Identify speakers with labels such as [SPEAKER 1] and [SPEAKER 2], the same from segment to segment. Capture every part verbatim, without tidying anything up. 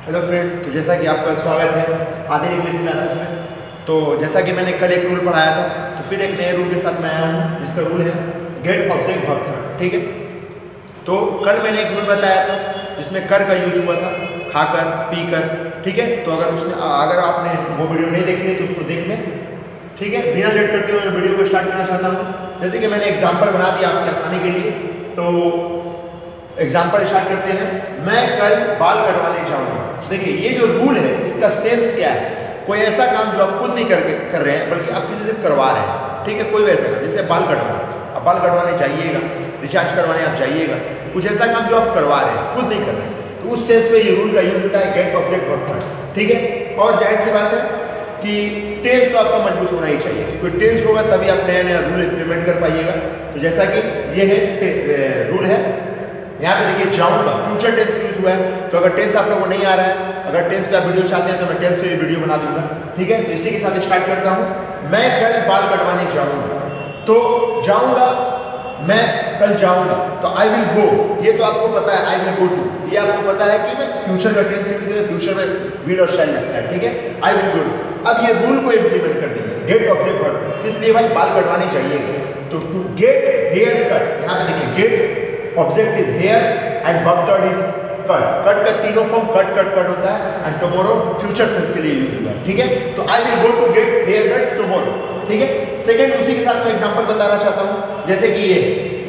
[SPEAKER 1] Hello friend, तो जैसा कि आपका स्वागत है आधे इंग्लिश क्लासेस में। तो जैसा कि मैंने कल एक रूल पढ़ाया था, तो फिर एक नए रूल के साथ मैं आया हूँ जिसका रूल है गेट ऑब्जेक्ट वर्ब थर्ड। ठीक है, तो कल मैंने एक रूल बताया था जिसमें कर का यूज़ हुआ था, खाकर, पीकर। ठीक है, तो अगर उसमें अगर आपने वो वीडियो नहीं देखी है तो उसको देख लें। ठीक है, बिना लेट करते हुए मैं वीडियो को स्टार्ट करना चाहता हूँ। जैसे कि मैंने एग्जाम्पल बना दिया आपकी आसानी के लिए, तो एग्जाम्पल स्टार्ट करते हैं। मैं कल बाल कटवाने जाऊंगा। देखिए, ये जो रूल है इसका सेंस क्या है? कोई ऐसा काम जो आप खुद नहीं कर कर रहे हैं बल्कि आप किसी से करवा रहे हैं। ठीक है, कोई वैसा काम जैसे बाल कटवाना, आप बाल कटवाने जाइएगा, रिचार्ज करवाने आप जाइएगा, कुछ ऐसा काम जो आप करवा रहे हैं, खुद नहीं कर रहे हैं, तो उस सेंस में ये रूल का यूज होता है गेट ऑब्जेक्ट वर्ब थर्ड। ठीक है, और जाहिर सी बात है कि टेंस तो आपका मजबूत होना ही चाहिए, क्योंकि टेंस होगा तभी आप नया नया रूल इम्प्लीमेंट कर पाइएगा। तो जैसा कि ये है रूल है, यहाँ पे देखिए जाऊंगा, फ्यूचर टेंस यूज हुआ है। तो अगर टेंस आप लोगों को नहीं आ रहा है, अगर टेंस पे आप वीडियो चाहते हैं तो मैं टेंस पे भी वीडियो बना दूंगा। ठीक है, तो इसी के साथ स्टार्ट करता हूँ। मैं कल बाल कटवाने जाऊंगा। तो जाऊंगा, मैं कल जाऊंगा, तो आई विल गो, ये तो आपको पता है, आई विल गो टू, ये आपको पता है कि मैं फ्यूचर का टेंस है, फ्यूचर में विल और शैल लगता है। ठीक है, आई विल गो। अब ये रूल को इम्प्लीमेंट कर दीजिए, गेट ऑब्जेक्ट वर्ब, किस लिए भाई? बाल कटवाने जाइएगा। तो टू गेट हेयर कट, यहाँ पे देखिए get object is hair and verb third is cut. Cut का तीनों फॉर्म कट कट कट होता है एंड टुमारो फ्यूचर सेंस के लिए यूज हुआ है। ठीक है, तो I will go to get hair cut tomorrow. ठीक है, सेकंड उसी के साथ मैं एग्जांपल बताना चाहता हूं, जैसे कि ये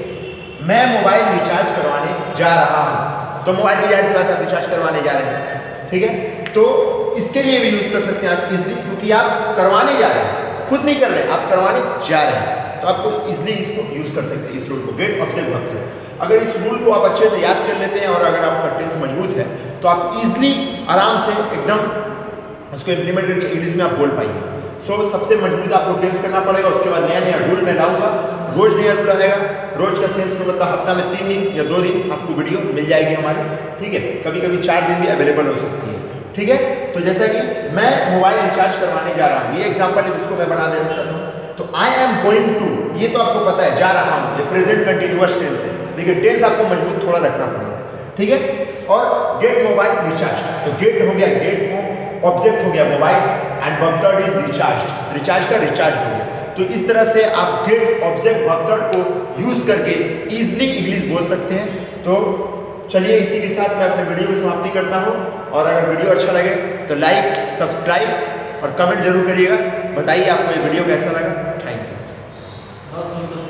[SPEAKER 1] मैं मोबाइल रिचार्ज करवाने जा रहा हूं। तो मोबाइल की जाहिर सी बात है, आप रिचार्ज करवाने जा रहे हैं। ठीक है, तो इसके लिए भी यूज कर सकते हैं आप इजिली, क्योंकि आप करवाने जा रहे हैं, खुद नहीं कर रहे, आप करवाने जा रहे हैं, तो आपको इजिली इसको यूज कर सकते हैं, इस रूल को, गेट ऑब्जेक्ट वर्ब थर्ड। अगर इस रूल को आप अच्छे से याद कर लेते हैं और अगर आपका टेंस मजबूत है तो आप इजिली आराम से एकदम उसको इम्प्लीमेंट करके इंग्लिश में आप बोल पाइए। सो so, सबसे मजबूत आपको टेंस करना पड़ेगा। उसके बाद नया नया रूल मैं लाऊंगा, रोज नया रूल आएगा। रोज का सेंस में मतलब हफ्ता में तीन दिन या दो दिन आपको वीडियो मिल जाएगी हमारी। ठीक है, कभी कभी चार दिन भी अवेलेबल हो सकती है। ठीक है, तो जैसा कि मैं मोबाइल रिचार्ज करवाने जा रहा हूँ, ये एग्जाम्पल है जिसको मैं बना देना चाहता हूँ। तो आई एम गोइंग टू, ये तो आपको पता है, जा रहा हूँ, ये प्रेजेंट कंटिन्यूअस टेंस है। देखिए, टेंस आपको मजबूत थोड़ा रखना पड़ेगा। ठीक है, और गेट मोबाइल रिचार्ज, तो गेट हो गया गेट फॉर्म, ऑब्जेक्ट हो गया mobile and verb third is recharge, recharge का रिचार्ज हो गया। तो इस तरह से आप गेट ऑब्जेक्ट वर्ब थर्ड को यूज करके इजिली इंग्लिश बोल सकते हैं। तो चलिए, इसी के साथ मैं अपने वीडियो की समाप्ति करता हूँ। और अगर वीडियो अच्छा लगे तो लाइक, सब्सक्राइब और कमेंट जरूर करिएगा। बताइए आपको ये वीडियो कैसा लगा। Thank you.